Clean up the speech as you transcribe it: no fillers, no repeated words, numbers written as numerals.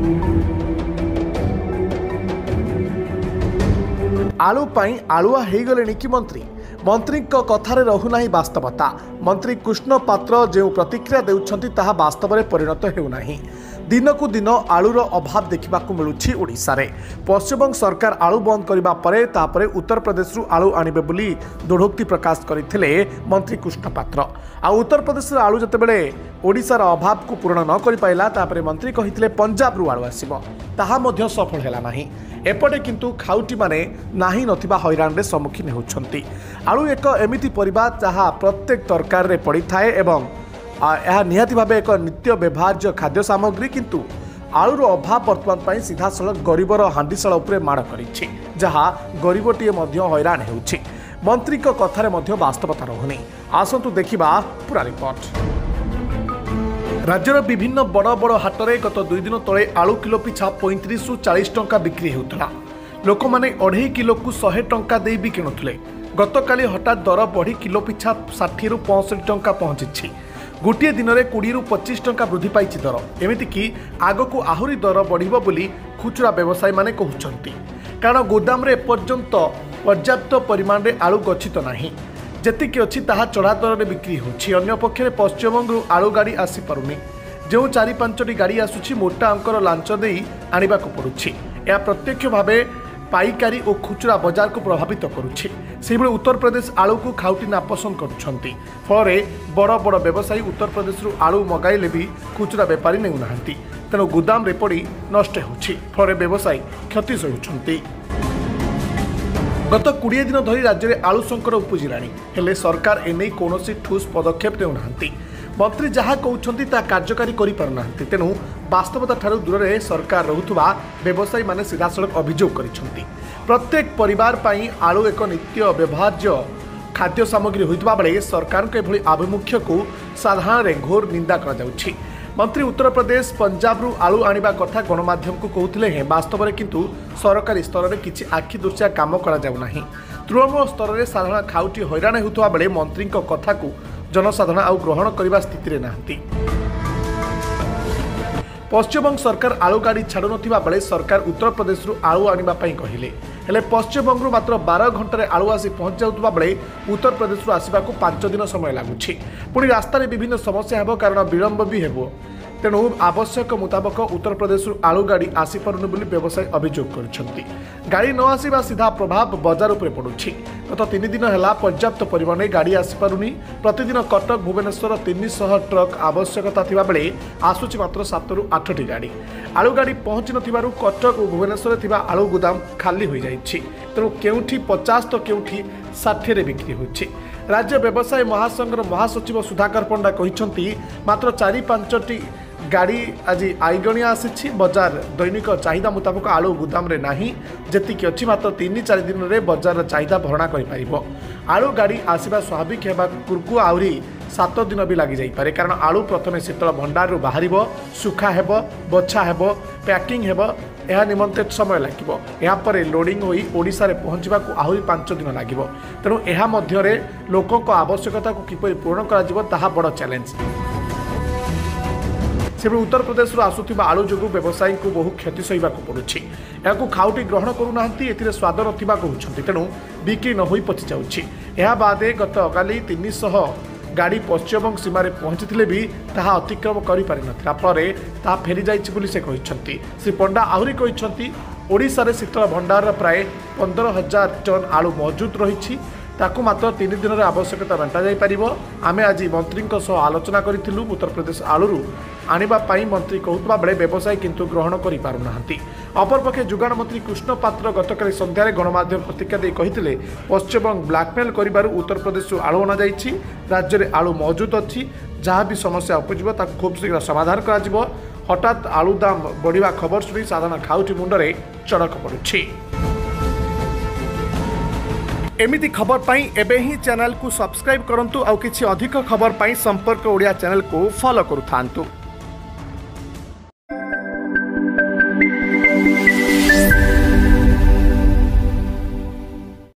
आलू पाई आलुआ हो गले कि मंत्री कथार रहूना वास्तवता। मंत्री कृष्ण पात्र जो प्रतिक्रिया देउछंती ताहा वास्तव में परिणत हेउना। दिनकू दिन आलूर अभाव देखा मिलूँ ओडिशा रे। पश्चिमबंग सरकार आलू बंद करने पर उत्तर प्रदेश आलू आणबे बोली दृढ़ोक्ति प्रकाश करते मंत्री कृष्ण पात्र। आ उत्तर प्रदेश आलू जितेबाला ओडिशार अभाव को पूरण न कर पाइला मंत्री कहते पंजाब रु आलू आसिबो, ताहा मध्य सफल हैला नाही। एपटे किंतु खाउटी माने नाही नथिबा हैरान रे सम्मुखीन होउछंती। आलू एक एमिति परिबा जहाँ प्रत्येक तरकारी रे पड़ी थाए एवं यह निहाती भावे एक नित्य व्यवहार्य खाद्य सामग्री, किंतु आलूर अभाव बर्तमान सीधा सड़क गरीबर हांडीशाल उपरे माड़ करिछि, जहाँ गरीबटीए मध्य हैरान हेउछि। मंत्री कथार मध्य वास्तवता रहुनी। आसंतु देखिबा पूरा रिपोर्ट। राज्यर विभिन्न बड़ बड़ हाटरे गत 2 दिन तले आलू किलो पिछा 35 रु 40 टंका बिक्री हेउथला। लोक माने 2.5 किलो को 100 टंका दे भी किणुथले। गतकाली हठात दर बढ़ी किलो पिछा 60 रु 65 टंका पहुंची। गोटे दिन में 20 रु 25 टंका वृद्धि पाई दर। एमितिकी आगको आहुरी दर बढ़िबो बोली खुचरा व्यवसायी माने कहउछंती, कारण गोदाम रे एपर्यंत पर्याप्त परिमाण रे आलू गच्छित नाही। जेतिकी अच्छी ताहा चढ़ा दर में बिक्री होछि। अन्य पक्षे पश्चिमबंग आलू गाड़ी आसी पारुनी। जो 4-5टी गाड़ी आसुछि मोटा अंकर लांच देई आनिबाको पड़ुछि। या प्रत्यक्ष भावे पाइकारी और खुचरा बाजार को प्रभावित करुछि। सेहिभଳି उत्तर प्रदेश आलू को खाउटी नापसंद करुछंती। फल बड़ बड़ व्यवसायी उत्तर प्रदेश आलू मगाइले भी खुचरा बेपारी नेउनाहांती, तेणु गोदाम रे पड़ी नष्ट होछि। फल व्यवसायी क्षति सहुछंती। गत 20 दिन धरी राज्य में आलू संकट उपजिलानी, हेले सरकार एने कौनसी ठोस पदक्षेप नेउनाहांती। मंत्री जहाँ कहते ता कार्यकारी करिपारुना, तेणु वास्तवता ठारू दूर में सरकार रहुथुबा व्यवसायी माने सीधासलख अभियोग करिसेंती। प्रत्येक परिवार पई आलू एक नित्य व्यवहार्य खाद्य सामग्री होइतबा बेले सरकार के एभली आभिमुख्य को साधारण रे घोर निंदा करा जाउछि। मंत्री उत्तर प्रदेश पंजाब रु आलू आनिबा कथा गणमाध्यम को कहते हैं, वास्तव में किंतु सरकारी स्तर में किसी आखि दृश्या काम करा जाउ नाही। तृणमूल स्तर में साधारण खाउटी हैरान होउथबा बेले मंत्री कथा को जनसाधारण आउ ग्रहण करने स्थिति नाहंती। पश्चिमबंग सरकार आलू गाड़ी छाड़ू नथिबा बेले सरकार उत्तर प्रदेश आलू आनिबा पई कहिले, हेले पश्चिमबंग मात्र 12 घंटे आलू आसी पहुंच जाउथबा बेले उत्तर प्रदेश आसबाक 5 दिन समय लगुछि। पुणी रास्तार विभिन्न समस्या हेबो, कारण विलंब भी हेबो। तेणु आवश्यक मुताबक उत्तर प्रदेश आलू गाड़ी आसी पारुनी बोली व्यवसायी अभियोग करछंती। गाड़ी न आसीबा सीधा प्रभाव बाजार उपरे पड़ुछि। गत 3 दिन है पर्याप्त परिमाण में गाड़ी आसी पारुनी। प्रतिदिन कटक भुवनेश्वर 300 ट्रक आवश्यकता थिबा बेले आसुछि मात्र 7 रु 8टी गाड़ी। आलू गाड़ी पहुंची नथिबारु कटक और भुवनेश्वर थिबा आलू गोदाम खाली हो जाइछि। तेणु केउठी 50 तो केउठी 60 रे बिक्री होछि। राज्य व्यवसाय महासंघर महासचिव सुधाकर पंडा कहिसंती मात्र 4-5टी गाड़ी आज आईगणिया आसी। बजार दैनिक चाहिदा मुताबक आलू गोदाम रे नाही। जेतिकी अच्छी मात्र 3-4 दिन में बजार चाहिदा भरणा कर आलू गाड़ी आसवा स्वाभाविक होगा पूर्व आहरी 7 दिन भी लगी जाइपे, कारण आलू प्रथमे शीतल भंडार रू बाहर सुखा हेब, बछा हेब, पैकिंग हेब, यह निमंते समय लागिबो। या परे लोडिंग होई ओडिशा रे पहुंचबा को आहुरी 5 दिन लागिबो। तेणु एहा मध्यरे लोकों को आवश्यकता को किपरि पूर्ण करा जिवो ताहा बड़ चैलेंज। सेबे उत्तर प्रदेश आसुथिबा आलू जोगु व्यवसायी को बहु क्षति सहिबाक पड़ुछि। याकू खाउटी ग्रहण करूनाहांती, एथिरे स्वाद नथिबा कहउछंती, तेणु बिक्री न होई पचि जाउछि। एहा बादे गत अगाली 300 गाड़ी पश्चिमबंग सीमार पहुंची भी ताहा अतिक्रम कर फल ताहा फेरी जाइछि बोली से कहिसंती। श्री पंडा आहरी कहिसंती ओडिशा रे शीतल भंडार प्राय 15,000 टन आलू मौजूद रही। ताकू मात्र 3 दिन आवश्यकता बांटा जाई परिबो। आमे आज मंत्री आलोचना करिथिलु। उत्तर प्रदेश आलू आनिबा पाई मंत्री कहउतबा बेले व्यवसायी किंतु ग्रहण करि पारुनाहांती। अपरपक्षे जुगाण मंत्री कृष्ण पात्र गतकाली संध्यारे गणमाध्यम प्रतिक्रिया दे कहिथिले पश्चिमबंग ब्लैकमेल करिबारु उत्तर प्रदेश आलू अना जाइछि। राज्य रे आलू मौजूद अछि। जहाँ भी समस्या उपजिबो ताकू खूब शीघ्र समाधान करा जिवो। हठात आलू दाम बढ़िबा खबर सुनी साधारण खाउटी मुंडरे चड़क पड़ुछि। एमिति खबर पाई एबे ही चैनल को सब्सक्राइब करंतु। आउ किछि अधिक खबर पाई संपर्क ओडिया चैनल को फॉलो करूथांतु।